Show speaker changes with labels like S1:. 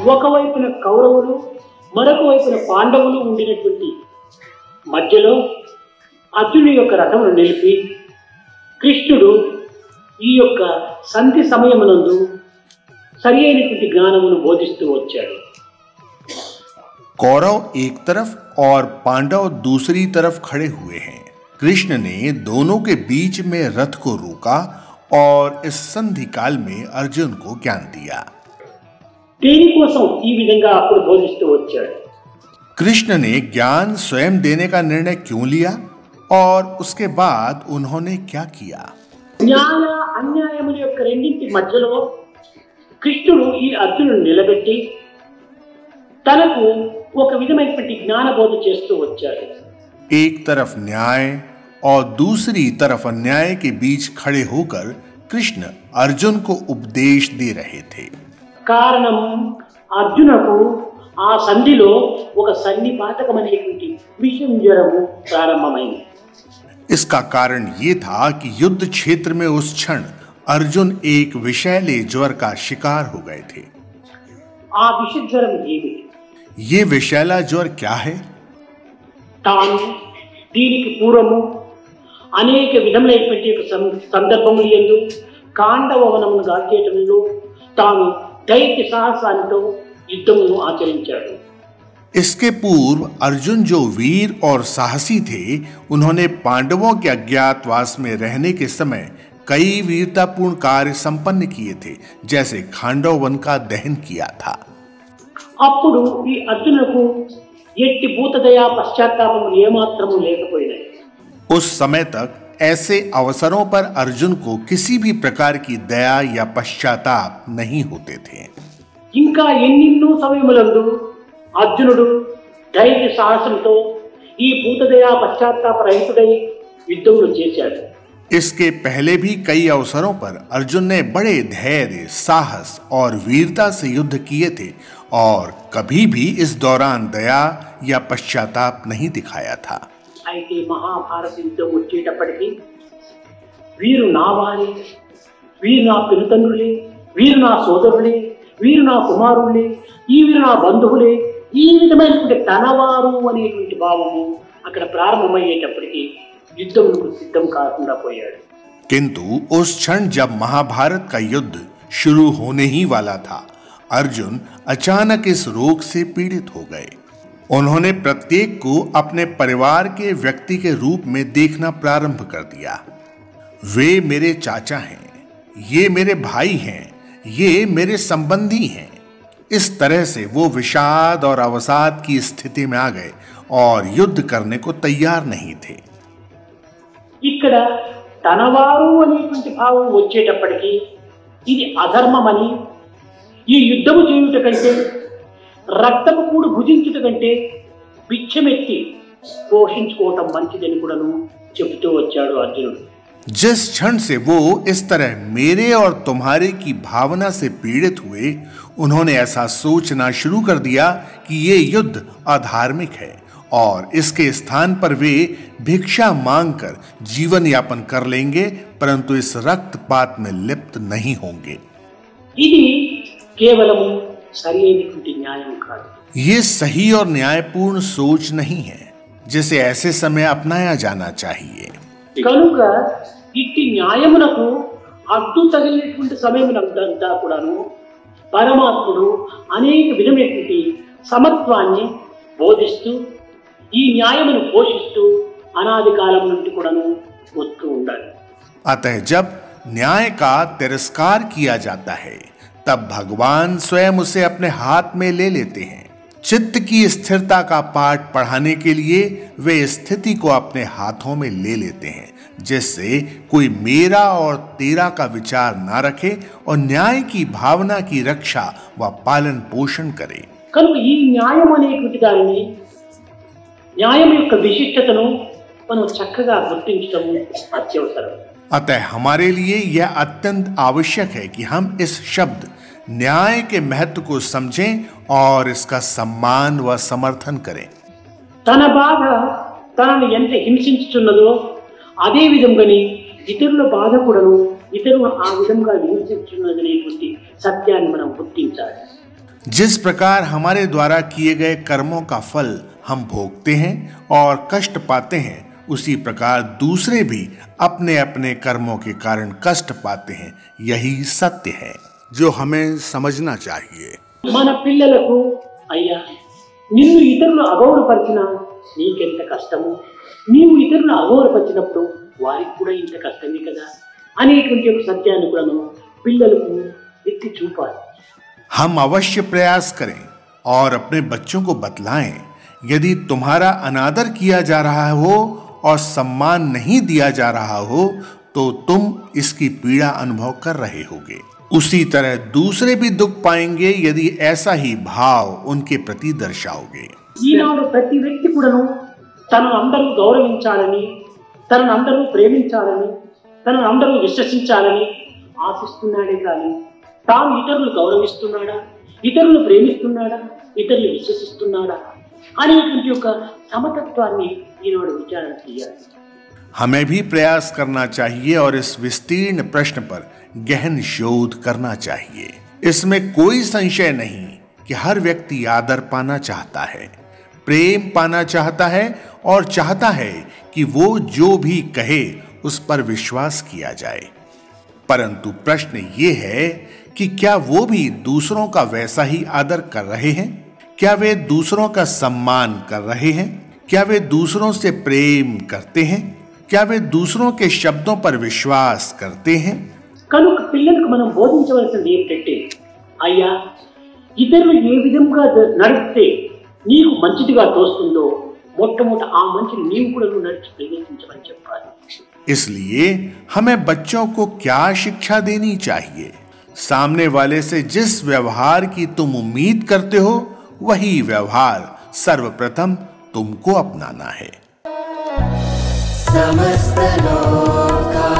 S1: ఒకవైపున కౌరవులు మరొక వైపున పాండవులు ఉండినటువంటి మధ్యలో అర్జునుడి యొక్క రథమును నిలిపి కృష్ణుడు ఈ యొక్క సంధి సమయమునందు సరి అయినటువంటి జ్ఞానమును బోధిస్తూ వచ్చాడు.
S2: कौरव एक तरफ और पांडव दूसरी तरफ खड़े हुए हैं। कृष्ण ने दोनों के बीच में रथ को रोका और इस संधि काल में अर्जुन को ज्ञान दिया।
S1: దేనికోసం ఈ విధంగా అప్పుడు బోధిస్తూ వచ్చాడు?
S2: कृष्ण ने ज्ञान स्वयं देने का निर्णय क्यों लिया और उसके बाद उन्होंने क्या किया?
S1: న్యాయ అన్యాయముల యొక్క రెండింటి మధ్యలో కృష్ణుడు ఈ అర్జునుడు నిలబెట్టి తనకు ఒక విధమైనటువంటి జ్ఞానబోధ చేస్తూ వచ్చాడు.
S2: एक तरफ न्याय और दूसरी तरफ अन्याय के बीच खड़े होकर कृष्ण अर्जुन को उपदेश दे रहे थे।
S1: కారణం అర్జునకు ఆ సంధిలో ఒక సన్నిపాతకమైనటువంటి విషం జ్వరము ప్రారంభమైంది.
S2: इसका कारण ये था कि युद्ध क्षेत्र में उस क्षण अर्जुन एक विषैले ज्वर का शिकार हो गए थे।
S1: ఆ విష జ్వరం ఏమిటి?
S2: ये विषैला ज्वर क्या है?
S1: తాను దీనికి పూర్వము అనేక విధములైనటువంటి సందర్భములు యందు కాండవవనమును గాల్చేయటంలో తాను ధైర్య సాహసాలతో యుద్ధమును ఆచరించాడు.
S2: इसके पूर्व अर्जुन जो वीर और साहसी थे, उन्होंने पांडवों के अज्ञातवास में रहने के समय कई वीरतापूर्ण कार्य संपन्न किए थे, जैसे खांडव वन का दहन किया था।
S1: అప్పుడు ఈ అర్జునులకు ఎట్టి భూతదయా పశ్చాత్తాపము ఏమాత్రము లేకపోయినాయి.
S2: उस समय तक ऐसे अवसरों पर अर्जुन को किसी भी प्रकार की दया या पश्चाताप नहीं होते थे।
S1: ఇంకా ఎన్నెన్నో సమయములందు అర్జునుడు ధైర్య సాహసంతో ఈ భూతదయా పశ్చాత్తాప రహితుడై యుద్ధములు చేశాడు.
S2: इसके पहले भी कई अवसरों पर अर्जुन ने बड़े धैर्य, साहस और वीरता से युद्ध किए थे और कभी भी इस दौरान दया या पश्चाताप नहीं दिखाया था।
S1: అయితే మహాభారత యుద్ధం వచ్చేటప్పటికి వీరు నా వారే, వీరు నా పితృతండ్రులే, వీరు నా సోదరులే, వీరు నా కుమారులే, ఈ వీరు నా బంధువులే, ఈ విధమైనటువంటి తనవారు అనేటువంటి భావము అక్కడ ప్రారంభమయ్యేటప్పటికి యుద్ధములకు సిద్ధం కాకుండా పోయాడు.
S2: किंतु उस क्षण जब महाभारत का युद्ध शुरू होने ही वाला था, अर्जुन अचानक इस रोग से पीड़ित हो गए। उन्होंने प्रत्येक को अपने परिवार के व्यक्ति के रूप में देखना प्रारंभ कर दिया। वे मेरे चाचा हैं, ये मेरे भाई हैं, ये मेरे संबंधी हैं। इस तरह से वो विषाद और अवसाद की स्थिति में आ गए और युद्ध करने को तैयार नहीं थे।
S1: ఇక్కడ తనవారు అనేటువంటి భావం వచ్చేటప్పటికి ఇది అధర్మమని, ఈ యుద్ధము చేయుట కంటే రక్తపు కూడు భుజించుట కంటే బిచ్చమెత్తి పోషించుకోవటం మంచిదని కూడాను చెబుతూ వచ్చాడు అర్జునుడు.
S2: जिस क्षण से वो इस तरह मेरे और तुम्हारे की भावना से पीड़ित हुए, उन्होंने ऐसा सोचना शुरू कर दिया कि ये युद्ध अधार्मिक है और इसके स्थान पर वे भिक्षा मांगकर जीवन यापन कर लेंगे, परंतु इस रक्तपात में लिप्त नहीं होंगे।
S1: ఇది కేవలము సరైనటువంటి న్యాయం కాదు.
S2: ये सही और न्यायपूर्ण सोच नहीं है, जिसे ऐसे समय अपनाया जाना चाहिए।
S1: కనుక ఇట్టి న్యాయమునకు అడ్డు తగిలినటువంటి సమయమునంతా కూడాను పరమాత్ముడు అనేక విధమైనటువంటి సమత్వాన్ని బోధిస్తూ ఈ న్యాయమును పోషిస్తూ అనాది కాలం నుండి కూడాను వస్తూ ఉండాలి.
S2: अतः जब न्याय का तिरस्कार किया जाता है, तब भगवान स्वयं उसे अपने हाथ में ले लेते हैं। चित्त की स्थिरता का पाठ पढ़ाने के लिए वे स्थिति को अपने हाथों में ले लेते हैं, जिससे कोई मेरा और तेरा का विचार ना रखे और न्याय की भावना की रक्षा व पालन पोषण करे।
S1: కనుక ఈ న్యాయం అనేటువంటి దానిని, న్యాయం యొక్క విశిష్టతను మనం చక్కగా గుర్తించడం అత్యవసరం.
S2: अतः हमारे लिए यह अत्यंत आवश्यक है कि हम इस शब्द न्याय के महत्व को समझें और इसका सम्मान व समर्थन करें।
S1: తన బాధ తనను ఎంత హింసించుతున్నదో అదే విధంగానే ఇతరుల బాధ కూడాను ఇతరులు ఆ విధంగా హింసించున్నదనేటువంటి సత్యాన్ని మనం గుర్తించాలి.
S2: जिस प्रकार हमारे द्वारा किए गए कर्मों का फल हम भोगते हैं और कष्ट पाते हैं, उसी प्रकार दूसरे भी अपने अपने कर्मों के कारण कष्ट पाते हैं। यही सत्य है जो हमें समझना चाहिए।
S1: మన పిల్లలకు అయ్యా నిన్ను ఇతరులు అగౌరవపరిచినా నీకెంత కష్టము, నీవు ఇతరులు అగౌరవపరిచినప్పుడు వారికి కూడా ఇంత కష్టమే కదా అనేటువంటి ఒక సత్యాన్ని కూడా మనం పిల్లలకు ఎత్తి చూపాలి।
S2: हम अवश्य प्रयास करें और अपने बच्चों को बतलाएं, यदि तुम्हारा अनादर किया जा रहा हो और सम्मान नहीं दिया जा रहा हो तो तुम इसकी पीड़ा अनुभव कर रहे होगे। उसी तरह दूसरे भी दुख पाएंगे यदि ऐसा ही भाव उनके प्रति दर्शाओगे।
S1: ఈనాడు ప్రతి వ్యక్తి కూడాను తనను అందరూ గౌరవించాలని, తనను అందరూ ప్రేమించాలని, తనను అందరూ విశ్వసించాలని ఆశిస్తున్నాడే కానీ తాను ఇతరులు గౌరవిస్తున్నాడా, ఇతరులు ప్రేమిస్తున్నాడా, ఇతరులు విశ్వసిస్తున్నాడా అనేటువంటి ఒక సమతత్వాన్ని ఈనాడు విచారణ చేయాలి।
S2: हमें भी प्रयास करना चाहिए और इस विस्तीर्ण प्रश्न पर गहन शोध करना चाहिए। इसमें कोई संशय नहीं कि हर व्यक्ति आदर पाना चाहता है, प्रेम पाना चाहता है और चाहता है कि वो जो भी कहे उस पर विश्वास किया जाए। परंतु प्रश्न ये है कि क्या वो भी दूसरों का वैसा ही आदर कर रहे हैं? क्या वे दूसरों का सम्मान कर रहे हैं? क्या वे दूसरों से प्रेम करते हैं? क्या वे दूसरों के शब्दों पर विश्वास करते हैं?
S1: కనుక పిల్లలకు మనం బోధించవలసింది ఏంటంటే అయ్యా ఇతరులు ఏ విధంగా నడిస్తే నీకు మంచిదిగా తోస్తుందో మొట్టమొదట ఆ మంచిని నీవు కూడా నడిచి ప్రవేశించమని చెప్పాలి।
S2: इसलिए हमें बच्चों को क्या शिक्षा देनी चाहिए? सामने वाले से जिस व्यवहार की तुम उम्मीद करते हो वही व्यवहार सर्वप्रथम तुमको अपनाना है।
S3: समस्त लोका